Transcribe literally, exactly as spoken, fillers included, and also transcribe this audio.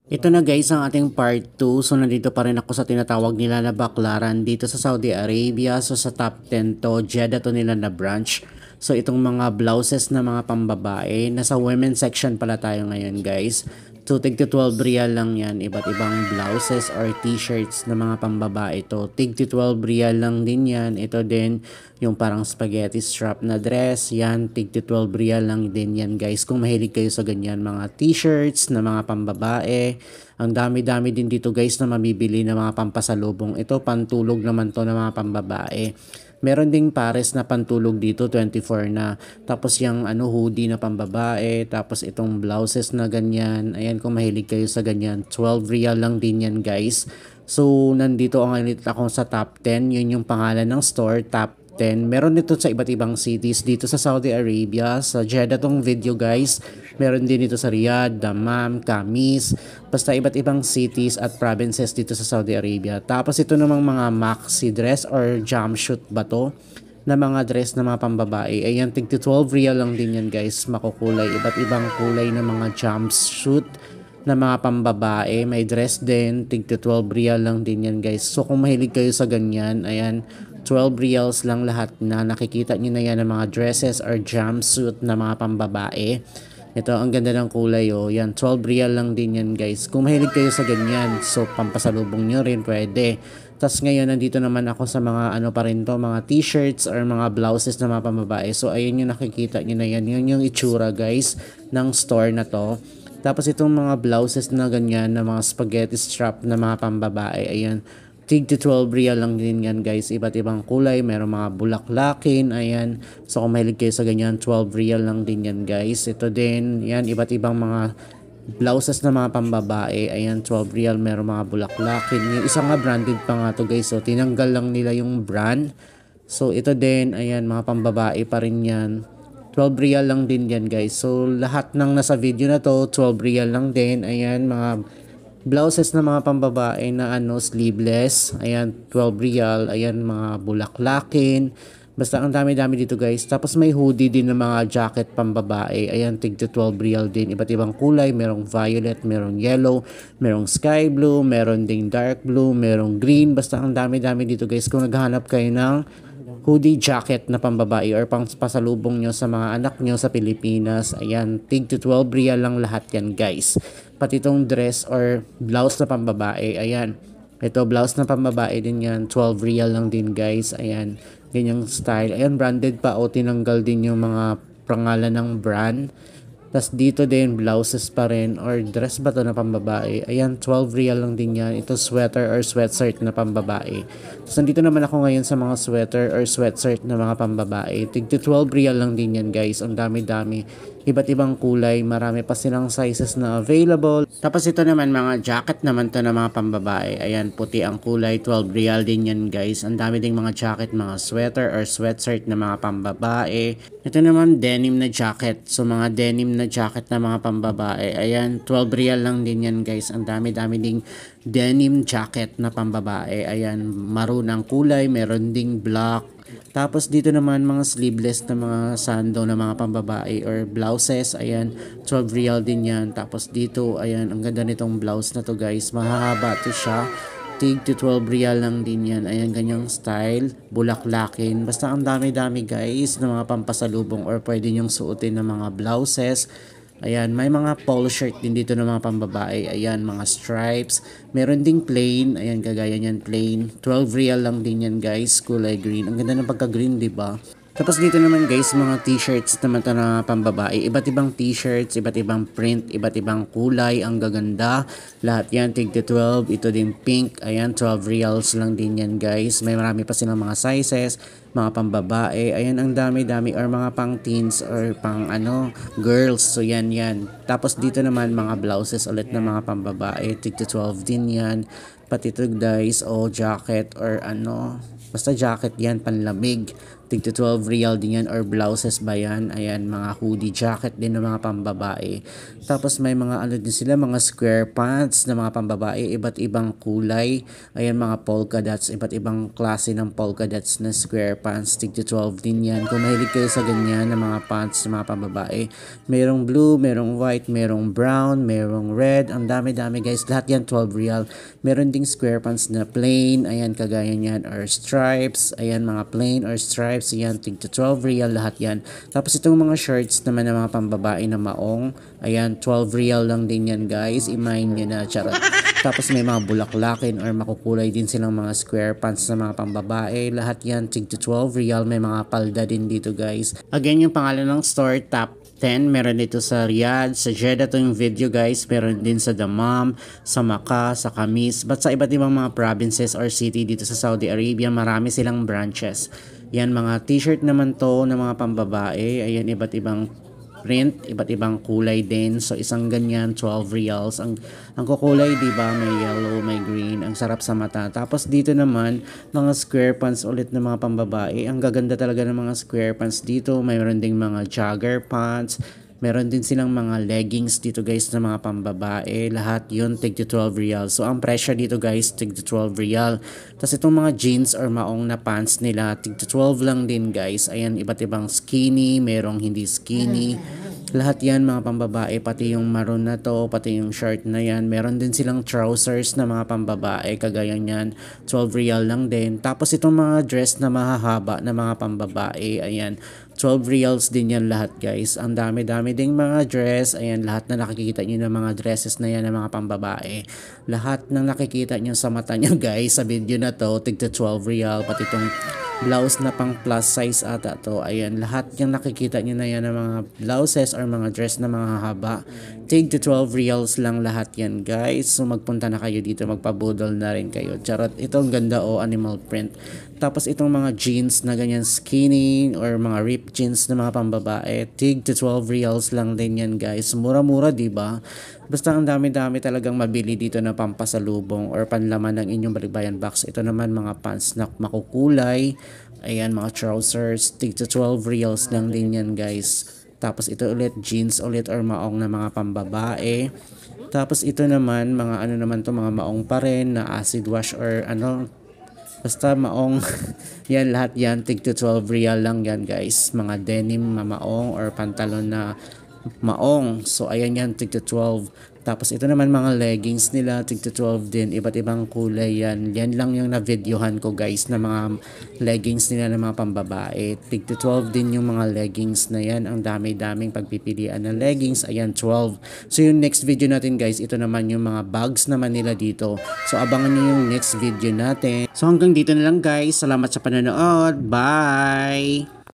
Ito na guys ang ating part two. So nandito pa rin ako sa tinatawag nila na baklaran dito sa Saudi Arabia. So sa top ten to, Jeddah to nila na branch. So itong mga blouses na mga pambabae, nasa women section pala tayo ngayon guys. So tig to twelve real lang yan, iba't ibang blouses or t-shirts na mga pambabae to. Tig to twelve real lang din yan. Ito din yung parang spaghetti strap na dress, yan tig to twelve real lang din yan guys. Kung mahilig kayo sa ganyan mga t-shirts na mga pambabae, ang dami-dami din dito guys na mabibili na mga pampasalubong. Ito pantulog naman to na mga pambabae. Meron ding pares na pantulog dito, twenty-four na. Tapos yung ano hoodie na pambabae, tapos itong blouses na ganyan. Ayan, kung mahilig kayo sa ganyan, twelve real lang din yan guys. So nandito ang ako sa top ten, yun yung pangalan ng store, top ten. Meron dito sa iba't ibang cities dito sa Saudi Arabia, sa Jeddah tong video guys. Meron din dito sa Riyadh, Dammam, Khamis, basta iba't ibang cities at provinces dito sa Saudi Arabia. Tapos ito namang mga maxi dress or jumpsuit ba to? Na mga dress na mga pambabae. Ayan, tig twelve real lang din yan guys. Makukulay, iba't ibang kulay na mga jumpsuit na mga pambabae. May dress din, tig twelve real lang din yan guys. So kung mahilig kayo sa ganyan, ayan, twelve reals lang lahat na nakikita nyo na yan ng mga dresses or jumpsuit na mga pambabae. Ito, ang ganda ng kulay oh. Yan, twelve real lang din yan guys. Kung mahilig kayo sa ganyan, so pampasalubong nyo rin pwede. Tapos ngayon, nandito naman ako sa mga ano pa rin to, mga t-shirts or mga blouses na mga pambabae. So ayun yung nakikita nyo na yan. Yun yung itsura guys ng store na to. Tapos itong mga blouses na ganyan na mga spaghetti strap na mga pambabae. Ayan, tig to twelve real lang din yan guys. Iba't ibang kulay, meron mga bulaklakin, ayan. So kung mahilig kayo sa ganyan, twelve real lang din yan guys. Ito din, yan, iba't ibang mga blouses na mga pambabae, ayan, twelve real, meron mga bulaklakin. Yung isa nga branded pa nga to guys, so tinanggal lang nila yung brand. So ito din, ayan, mga pambabae pa rin yan. twelve real lang din yan guys. So lahat ng nasa video na to, twelve real lang din, ayan, mga blouses na mga pambabae na ano, sleeveless. Ayan, twelve real. Ayan, mga bulaklakin. Basta ang dami-dami dito guys. Tapos may hoodie din ng mga jacket pambabae. Ayan, tig to twelve real din. Iba't ibang kulay. Merong violet, merong yellow, merong sky blue, meron ding dark blue, merong green. Basta ang dami-dami dito guys. Kung naghahanap kayo ng hoodie jacket na pambabae or pang pasalubong nyo sa mga anak nyo sa Pilipinas. Ayan, tig to twelve real lang lahat yan guys. Pati itong dress or blouse na pambabae. Ayan, ito blouse na pambabae din yan. twelve real lang din guys. Ayan, ganyang style. Ayan, branded pa o tinanggal din yung mga pangalan ng brand. Tapos dito din, blouses pa rin or dress ba to na pambabae. Ayan, twelve real lang din yan. Ito sweater or sweatshirt na pambabae. Tapos nandito naman ako ngayon sa mga sweater or sweatshirt na mga pambabae. Tig to twelve real lang din yan guys. Ang dami-dami. Iba't ibang kulay. Marami pa silang sizes na available. Tapos ito naman mga jacket naman to na mga pambabae. Ayan, puti ang kulay. twelve real din yan guys. Ang dami ding mga jacket, mga sweater or sweatshirt na mga pambabae. Ito naman denim na jacket. So mga denim na jacket na mga pambabae. Ayan, twelve real lang din yan guys. Ang dami-dami ding denim jacket na pambabae. Ayan, maroon ang kulay. Meron ding black. Tapos dito naman mga sleeveless na mga sando na mga pambabae or blouses. Ayan, twelve real din yan. Tapos dito, ayan, ang ganda nitong blouse na to guys. Mahahaba to siya. Tig to twelve real lang din yan. Ayan, ganyang style. Bulaklakin. Basta ang dami-dami guys na mga pampasalubong or pwede nyong suotin ng mga blouses. Ayan, may mga polo shirt din dito ng mga pambabae. Ayan, mga stripes. Meron ding plain. Ayan, kagaya niyan plain. twelve real lang din yan guys. Kulay green. Ang ganda ng pagka-green, di ba? Tapos dito naman guys, mga t-shirts naman ito na pambabae. Iba't ibang t-shirts, iba't ibang print, iba't ibang kulay. Ang gaganda. Lahat yan, tig to twelve. Ito din pink. Ayan, twelve reals lang din yan guys. May marami pa silang mga sizes, mga pambabae. Ayan, ang dami-dami or mga pang teens or pang ano, girls. So yan yan. Tapos dito naman mga blouses ulit na mga pambabae. tig to twelve din yan. Pati ito guys, o jacket or ano, basta jacket yan, panlamig. tig to twelve real din yan or blouses ba yan. Ayan, mga hoodie jacket din ng mga pambabae. Tapos may mga ano din sila, mga square pants na mga pambabae, iba't ibang kulay. Ayan, mga polka dots, iba't ibang klase ng polka dots na square pants, tig twelve din yan. Kung mahilig kayo sa ganyan na mga pants sa mga pambabae, merong blue, merong white, merong brown, merong red, ang dami-dami guys. Lahat yan twelve real. Meron ding square pants na plain, ayan kagaya niyan, or stripes, ayan mga plain or stripes, ayan tig twelve real lahat yan. Tapos itong mga shirts naman ng mga pambabae na maong, ayan twelve real lang din yan guys. Imahin nyo na, charot. Tapos may mga bulaklakin or makukulay din silang mga square pants na mga pambabae. Lahat yan tig twelve real. May mga palda din dito guys. Again, yung pangalan ng store, Top ten. Meron dito sa Riyadh, sa Jeddah to yung video guys. Meron din sa Dammam, sa Makkah, sa Khamis. But sa iba't ibang mga provinces or city dito sa Saudi Arabia, marami silang branches. Yan, mga t-shirt naman to na mga pambabae. Ayan, iba't ibang print, iba't ibang kulay din. So isang ganyan twelve reals. Ang ang kukulay, 'di ba? May yellow, may green. Ang sarap sa mata. Tapos dito naman, mga square pants ulit ng mga pambabae. Ang gaganda talaga ng mga square pants dito. Mayroon ding mga jogger pants. Meron din silang mga leggings dito guys na mga pambabae. Lahat yun tig twelve real. So ang presyo dito guys tig twelve real. Tapos itong mga jeans or maong na pants nila tig twelve lang din guys. Ayan, iba't ibang skinny, merong hindi skinny. Lahat yan mga pambabae, pati yung maroon na to, pati yung shirt na yan. Meron din silang trousers na mga pambabae, kagaya nyan, twelve real lang din. Tapos itong mga dress na mahahaba na mga pambabae, ayan, twelve reals din yan lahat guys. Ang dami-dami ding mga dress, ayan, lahat na nakikita nyo ng mga dresses na yan ng mga pambabae. Lahat ng nakikita nyo sa mata nyo guys, sa video na to, tig twelve real, pati itong blouse na pang plus size ata to. Ayan, lahat yung nakikita nyo na yan ng mga blouses or mga dress na mga haba. Tig twelve reals lang lahat yan guys. So magpunta na kayo dito, magpabudol na rin kayo. Charot, ito ang ganda o, animal print. Tapos itong mga jeans na ganyan skinny or mga ripped jeans na mga pambabae, tig twelve reals lang din yan guys. Mura-mura, diba? Basta ang dami-dami talagang mabili dito na pampasalubong or panlaman ng inyong balikbayan box. Ito naman mga pants na makukulay. Ayan, mga trousers, tig twelve reals lang din yan guys. Tapos ito ulit, jeans ulit or maong na mga pambabae. Tapos ito naman, mga ano naman to, mga maong pa rin na acid wash or ano, basta maong. Yan, lahat yan, tig twelve real lang yan guys. Mga denim na maong or pantalon na maong. So ayan yan, tig twelve. Tapos ito naman mga leggings nila, tig twelve din. Iba't ibang kulay yan. Yan lang yung na-videohan ko guys na mga leggings nila ng mga pambabae. tig twelve din yung mga leggings na yan. Ang dami-daming pagpipilian ng leggings. Ayan, twelve. So yung next video natin guys, ito naman yung mga bags naman nila dito. So abangan nyo yung next video natin. So hanggang dito na lang guys. Salamat sa panonood. Bye!